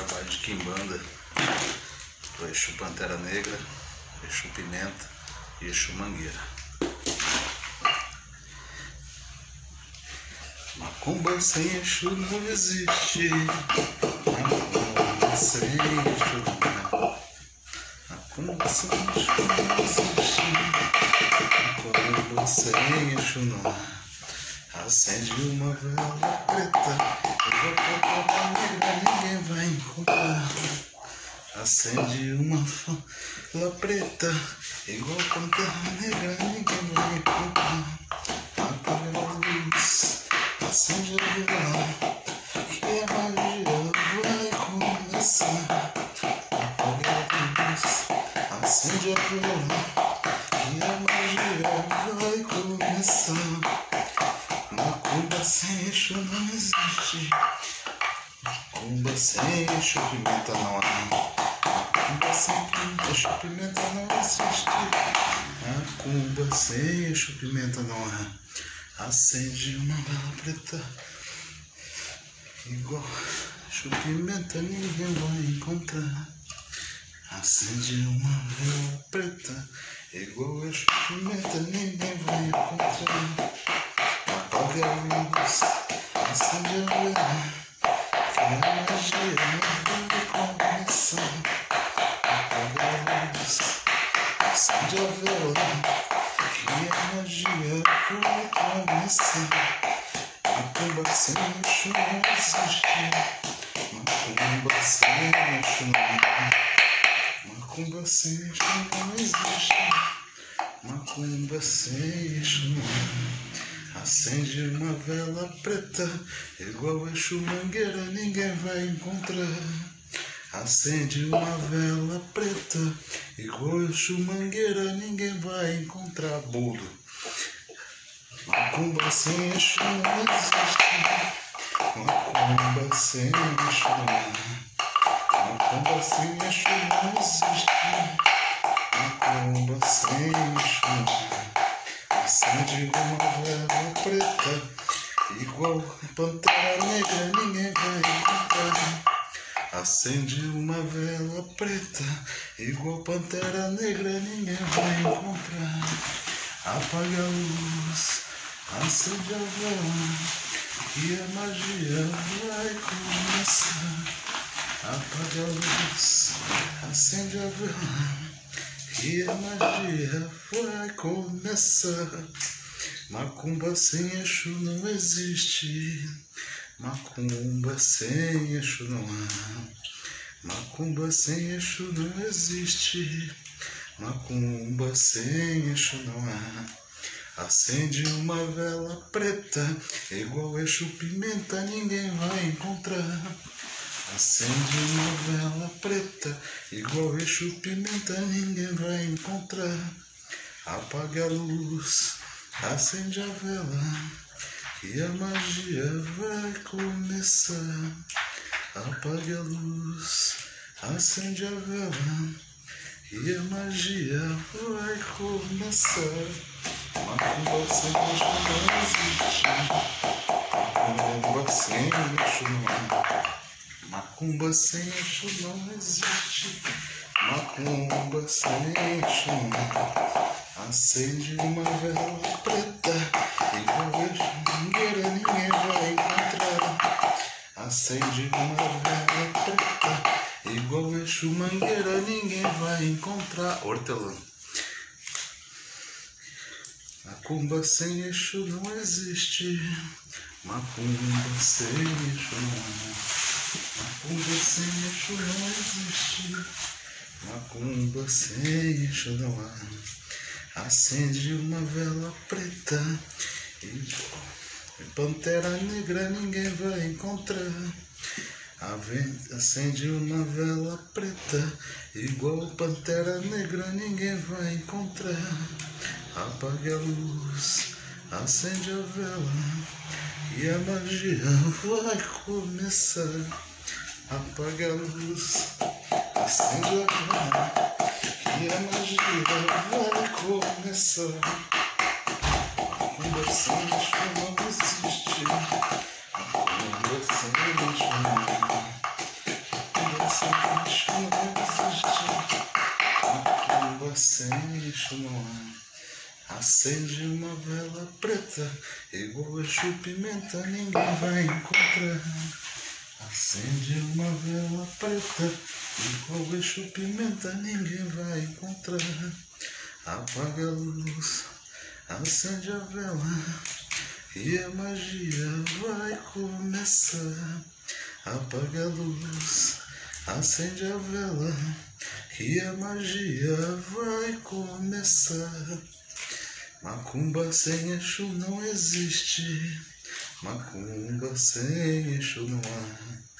trabalho de quimbanda do Exu Pantera Negra, Exu Pimenta e Exu Mangueira. Macumba sem Exu não existe. Macumba sem Exu não. Macumba sem Exu não existe. Macumba sem Exu não. Acende uma vela preta, igual Pantera Negra, ninguém vai encontrar. Acende uma vela preta, igual Pantera Negra, ninguém vai encontrar. Apaga a luz, acende a vela, que a magia vai começar. Apaga a luz, acende a vela, que a magia vai começar. Macumba sem Exu não existe. Macumba sem Exu Pimenta não há. Macumba sem Exu Pimenta não existe. Macumba sem Exu Pimenta não há. Acende uma vela preta, igual Exu Pimenta ninguém vai encontrar. Acende uma vela preta, igual Exu Pimenta ninguém vai encontrar. Apaga a luz, acende a vela, que a magia vai começar. Apaga a luz, acende a vela, que a magia vai começar. Macumba sem Exu não existe. Macumba sem Exu não. Macumba sem Exu não existe. Macumba sem Exu não. Acende uma vela preta, igual Exu Mangueira, ninguém vai encontrar. Acende uma vela preta, igual Exu Mangueira, ninguém vai encontrar. Budo. Macumba sem Exu não existe. Macumba sem Exu não. Macumba sem Exu não existe. Macumba sem Exu não. Acende uma vela preta, igual Pantera Negra, ninguém vai encontrar. Acende uma vela preta, igual Pantera Negra, ninguém vai encontrar. Apaga a luz, acende a vela, e a magia vai começar. Apaga a luz, acende a vela, e a magia vai começar. Macumba sem Exu não existe. Macumba sem Exu não há. Macumba sem Exu não existe. Macumba sem Exu não há. Acende uma vela preta, igual Exu Pimenta, ninguém vai encontrar. Acende uma vela preta, igual Exu Pimenta, ninguém vai encontrar. Apaga a luz, acende a vela, que a magia vai começar. Apaga a luz, acende a vela, que a magia vai começar. Macumba sem Exu não existe. Macumba sem Exu não há. Macumba sem Exu não existe. Macumba sem Exu não. Acende uma vela preta, igual Exu Mangueira, ninguém vai encontrar. Acende uma vela preta, igual Exu Mangueira, ninguém vai encontrar. Hortelã. Macumba sem Exu não existe. Macumba sem Exu não. Macumba sem Exu não existe. Macumba sem Exu não há. Acende uma vela preta, e Pantera Negra ninguém vai encontrar. Acende uma vela preta, igual Pantera Negra ninguém vai encontrar. Apaga a luz, acende a vela, e a magia vai começar. Apaga a luz, acende a vela, e a magia vai começar. Macumba sem Exu não existe. Macumba sem Exu não. Macumba sem Exu não há. Acende uma vela preta, igual Exu Pimenta, ninguém vai encontrar. Acende uma vela preta, igual Exu Pimenta, ninguém vai encontrar. Apaga a luz, acende a vela, e a magia vai começar. Apaga a luz, acende a vela, e a magia vai começar. Macumba sem Exu não existe, macumba sem Exu não há.